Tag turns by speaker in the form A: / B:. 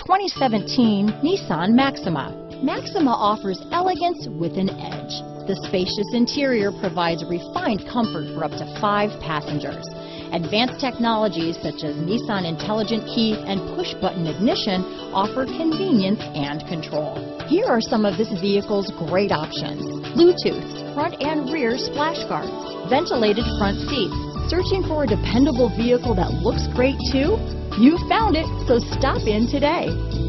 A: 2017 Nissan Maxima. Maxima offers elegance with an edge. The spacious interior provides refined comfort for up to 5 passengers. Advanced technologies such as Nissan Intelligent Key and push-button ignition offer convenience and control. Here are some of this vehicle's great options: Bluetooth, front and rear splash guards, ventilated front seats. Searching for a dependable vehicle that looks great too? You found it, so stop in today.